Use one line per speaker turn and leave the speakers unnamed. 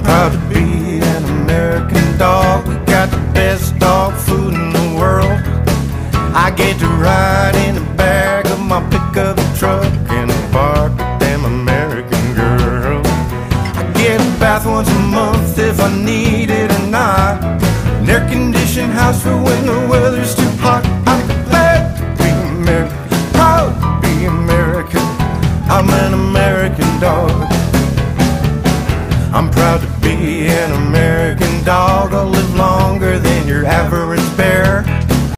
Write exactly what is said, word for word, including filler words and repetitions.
proud to be an American dog. We got the best dog food in the world. I get to ride in the back of my pickup truck and bark a damn American girl. I get a bath once a month if I need it or not. An air-conditioned house for when the weather's too hot. I'm glad to be American, proud to be American. I'm an American dog. I'm proud to be an American dog. I'll live longer than your average bear.